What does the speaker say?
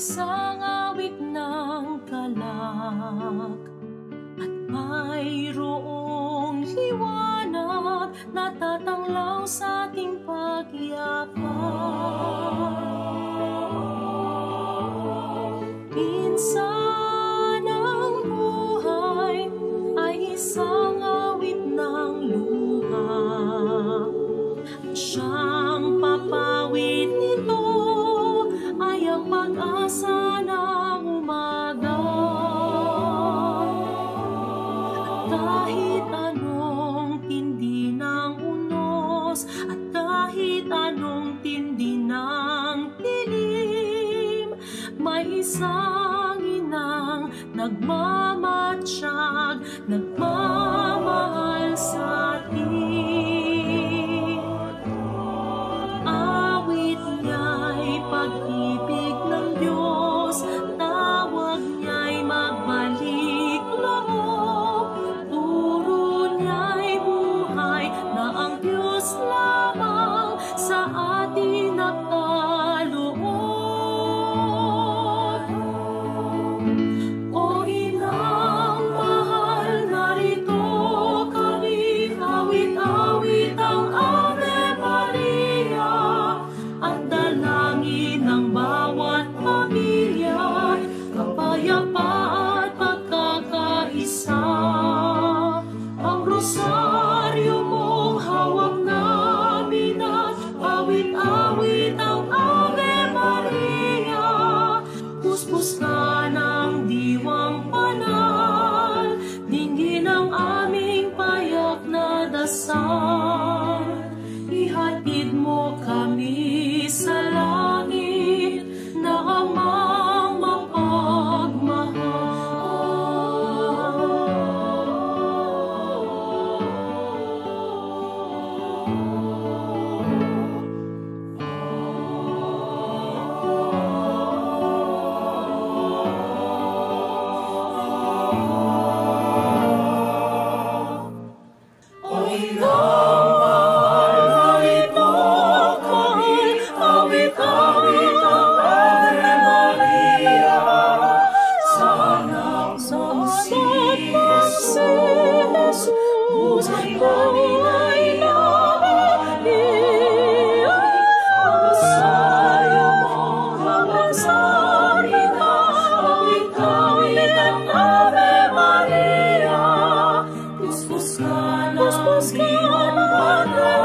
isang awit ng galak at mayroong liwanag na tatanglaw sa ating pagyakap. Minsan ang buhay ay isang awit ng luha at siyang papawid nito ay ang pag-asa ng umaga. At kahit anong tindi ng unos at kahit anong tindi ng dilim, may isang inang nagmamatsyag, nagmamahal sa atin. Awit niya'y pag-ibig ng Diyos, tawag niya'y magbalik loob, turo niya'y buhay na ang Diyos lamang sa atin nakaloob. O inang mahal, narito kami, awit-awit ang Ave Maria, at dalangin ng bawat pamilya, kapayapaan at pagkakaisa. Ang rosaryo mong hawak namin at awit-awit ang Ave Maria, puspos ka ng diwang banal, dinggin ang aming payak na dasal. Ihatid mo kami sa langit na amang Puspos ka ng